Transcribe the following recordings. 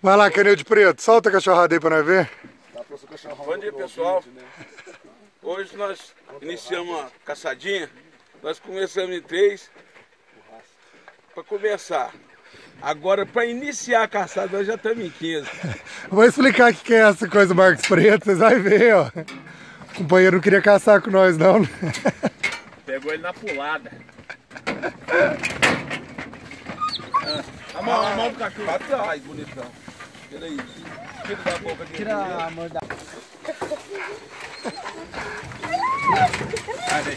Vai lá, Canil de Preto, solta a cachorrada aí pra nós ver. Bom dia, pessoal. Hoje nós iniciamos uma caçadinha. Nós começamos em 3 para começar. Agora, para iniciar a caçada, nós já estamos em 15. Vou explicar o que é essa coisa do Marcos Preto, vocês vão ver, ó. O companheiro não queria caçar com nós, não. Pegou ele na pulada. A mão do cachorro. Pra trás, bonitão. Tira aí. Tira da boca dele. Tira a mão da... Vai, vem.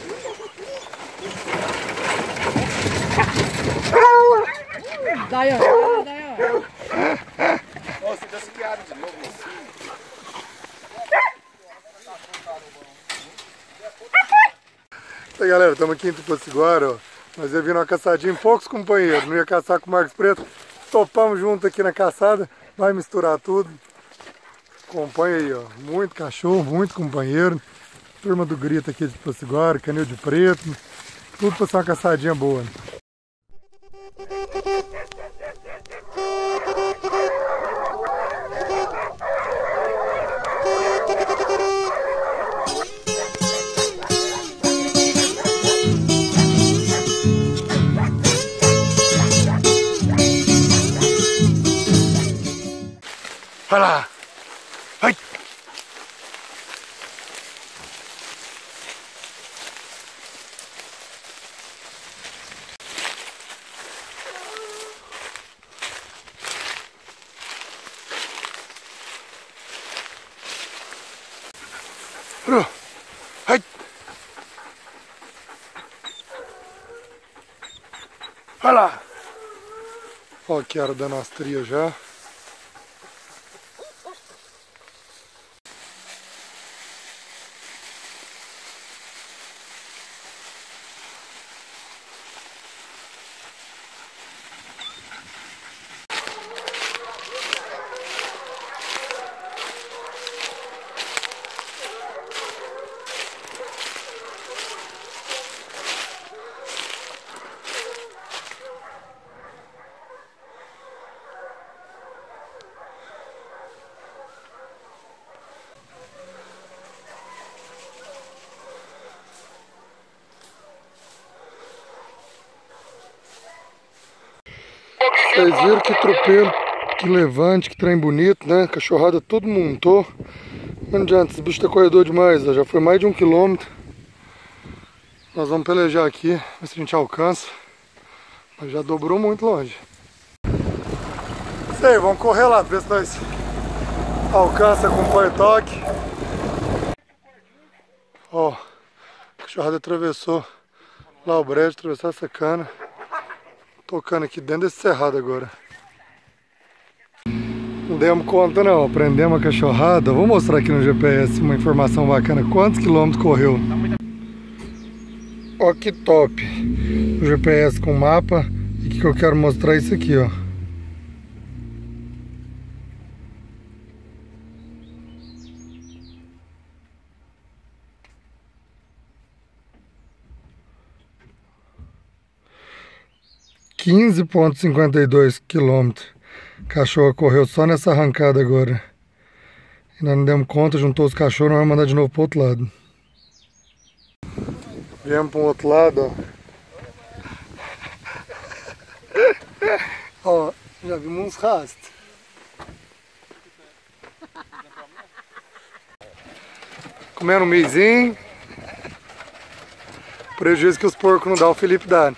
Daí, ó. Daí, ó. Ó, você tá sequeado de novo. Então, galera, estamos aqui em Tupaciguara, ó. Nós ia vir numa caçadinha em poucos companheiros, não ia caçar com o Marcos Preto. Topamos junto aqui na caçada, vai misturar tudo. Acompanha aí, ó. Muito cachorro, muito companheiro. Turma do Grito aqui de Tupaciguara, Canil de Preto. Tudo para ser uma caçadinha boa. Vai lá! Vai! Vai! Vai lá! Ó, que era dando as trias já. Vocês viram que tropeiro, que levante, que trem bonito, né? Cachorrada tudo montou. Não adianta, esse bicho tá corredor demais, ó. Já foi mais de 1 quilômetro. Nós vamos pelejar aqui, ver se a gente alcança. Mas já dobrou muito longe. Sei, vamos correr lá, ver se nós alcança, acompanha o toque. Ó, a cachorrada atravessou lá o brejo, atravessou essa cana. Tocando aqui dentro desse cerrado agora. Não demos conta não, prendemos a cachorrada. Vou mostrar aqui no GPS uma informação bacana. Quantos quilômetros correu? Ó que top. O GPS com mapa. E o que eu quero mostrar é isso aqui, ó. (15,52 km). Cachorro correu só nessa arrancada agora. Ainda não demos conta, juntou os cachorros, vamos mandar de novo pro outro lado. Viemos pro outro lado, ó. Ó, já vimos uns rastros. Comendo um milhozinho. Prejuízo que os porcos não dão, o Felipe dá.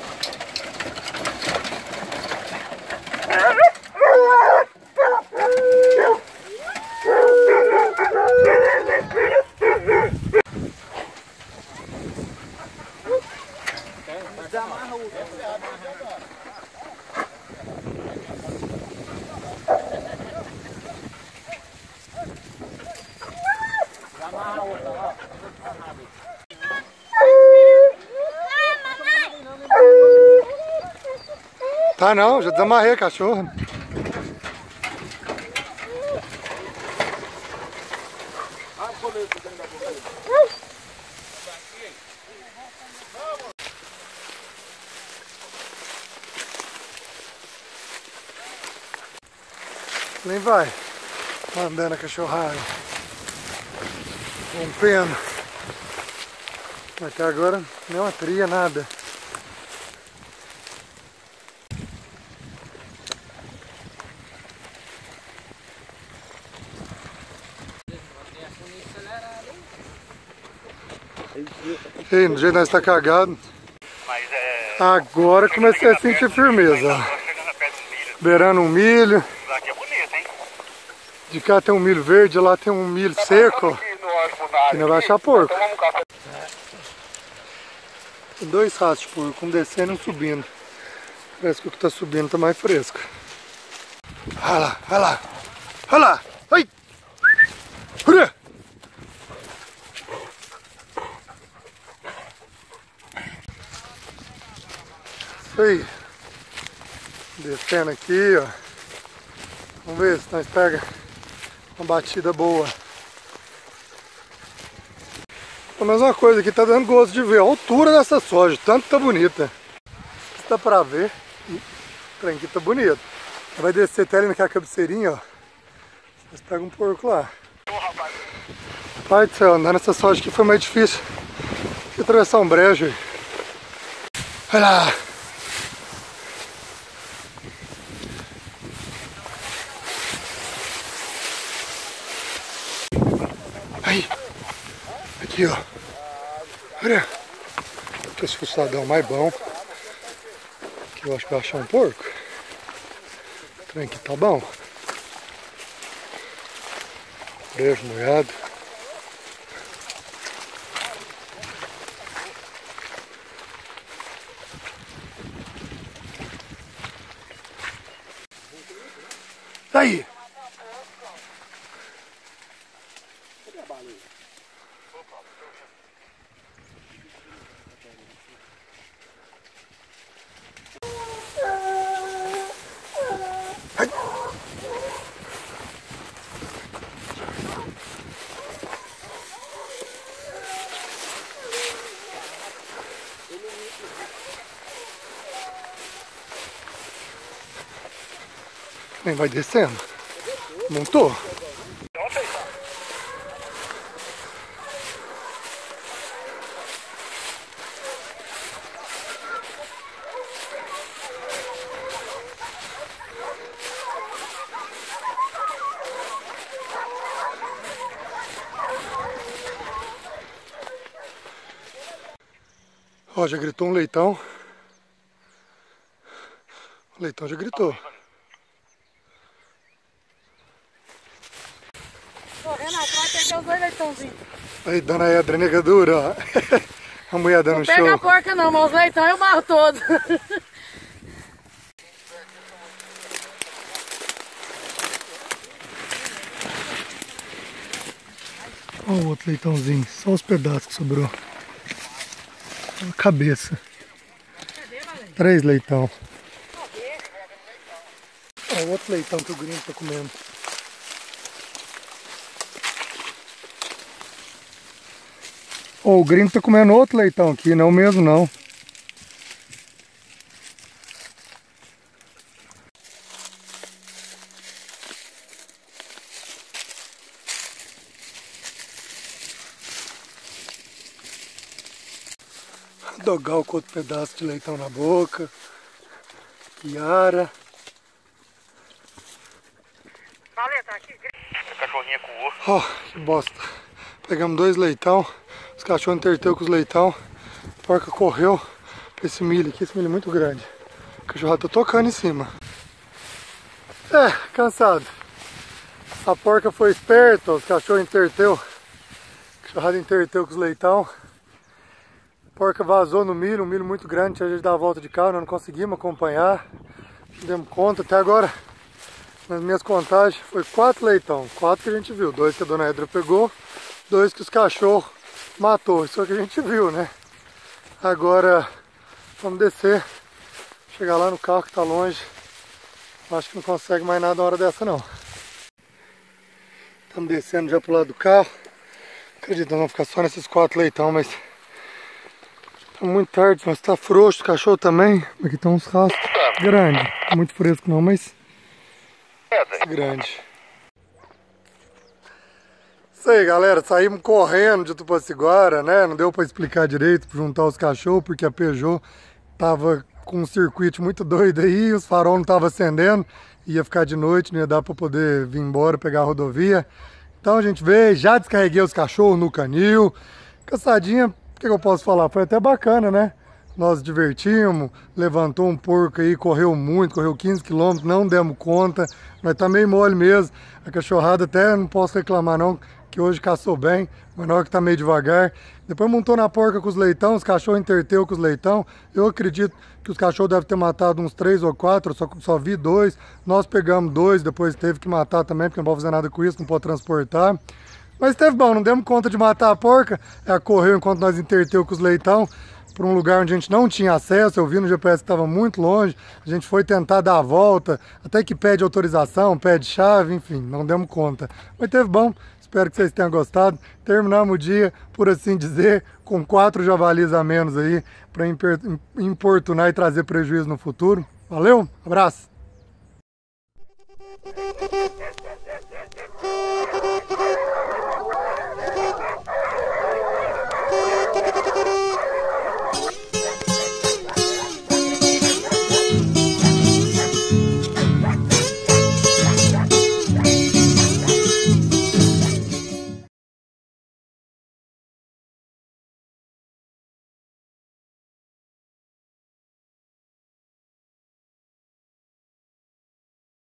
Tá não, já desamarrei a cachorra. Nem vai. Mandando a cachorrada. Rompendo. Até agora nem uma tria, nada. Ei, no jeito que nós está cagado. Agora comecei a sentir firmeza. Beirando um milho. De cá tem um milho verde, lá tem um milho seco. E não vai achar porco. Tem 2 ratos de porco, um descendo e um subindo. Parece que o que está subindo está mais fresco. Olha lá, olha lá. Olha lá. Ai! Hurra! Isso aí. Descendo aqui, ó. Vamos ver se nós pega uma batida boa. Mas uma coisa aqui tá dando gosto de ver a altura dessa soja, tanto tá bonita. Isso dá pra ver. O trem aqui tá bonito. Vai descer até ali naquela cabeceirinha, ó. Vocês pegam um porco lá. Pai do céu, andar nessa soja aqui foi mais difícil que atravessar um brejo aí. Olha lá. Aí. Aqui, ó. Olha. Deixa eu ver se o cidadão mais bom. Que eu acho que vai achar um porco. O trem aqui tá bom. Brejo molhado. Aí. Nem vai descendo. Montou. Ó, já gritou um leitão. O leitão já gritou. Ô, Renato, vai pegar os 2 leitãozinhos. Aí, dona Edra, negadura, ó. A mulher dando show. Não pega a porca não, mas os leitão eu marro todo. Olha o outro leitãozinho, só os pedaços que sobrou. A cabeça. 3 leitão. Olha o outro leitão que o gringo tá comendo. Oh, o gringo tá comendo outro leitão aqui, não o mesmo não. Dogal com outro pedaço de leitão na boca. Kiara. Cachorrinha com o osso. Ó, que bosta. Pegamos 2 leitão. Os cachorros interteu com os leitão. A porca correu pra esse milho aqui. Esse milho é muito grande. O cachorro tá tocando em cima. É, cansado. A porca foi esperta. Os cachorros interteu. O cachorrado interteu com os leitão. A porca vazou no milho. Um milho muito grande. Tinha gente dar a volta de carro. Nós não conseguimos acompanhar. Não demos conta. Até agora, nas minhas contagens, foi 4 leitão. 4 que a gente viu. 2 que a dona Edra pegou. 2 que os cachorros matou. Isso é o que a gente viu, né? Agora vamos descer. Chegar lá no carro que tá longe. Acho que não consegue mais nada na hora dessa não. Estamos descendo já pro lado do carro. Acredito que não vamos ficar só nesses 4 leitão, mas tá muito tarde, mas tá frouxo, o cachorro também. Aqui estão uns rastros grandes. Muito fresco não, mas Grande. Isso aí, galera, saímos correndo de Tupaciguara, né? Não deu para explicar direito, para juntar os cachorros, porque a Peugeot tava com um circuito muito doido aí, os farol não estavam acendendo, ia ficar de noite, não ia dar para poder vir embora, pegar a rodovia. Então a gente veio, já descarreguei os cachorros no canil. Caçadinha, o que eu posso falar? Foi até bacana, né? Nós divertimos, levantou um porco aí, correu muito, correu 15 km, não demos conta, mas tá meio mole mesmo. A cachorrada até não posso reclamar não, que hoje caçou bem, mas na hora que tá meio devagar. Depois montou na porca com os leitão, os cachorros interteu com os leitão. Eu acredito que os cachorros devem ter matado uns 3 ou 4, só vi 2. Nós pegamos 2, depois teve que matar também, porque não pode fazer nada com isso, não pode transportar. Mas esteve bom, não demos conta de matar a porca. Ela correu enquanto nós interteu com os leitão para um lugar onde a gente não tinha acesso. Eu vi no GPS que estava muito longe. A gente foi tentar dar a volta, até que pede autorização, pede chave, enfim, não demos conta. Mas teve bom. Espero que vocês tenham gostado. Terminamos o dia, por assim dizer, com 4 javalis a menos aí, para importunar e trazer prejuízo no futuro. Valeu, abraço!